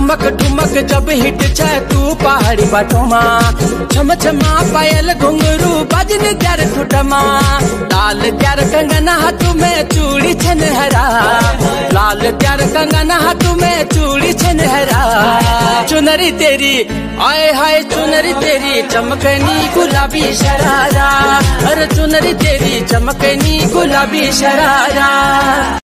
ठुमक ठुमक जब हिट छे तू पहाड़ी बाटोमा, छम छमा पायल घुंघरू बजन त्यार ठुटमा, लाल त्यार कंगना हाथ में चूड़ी छनहरा, लाल त्यार कंगना हाथ में चूड़ी छनहरा। चुनरी तेरी आए हाय चुनरी तेरी चमकनी गुलाबी शरारा, अरे चुनरी तेरी चमकनी गुलाबी शरारा।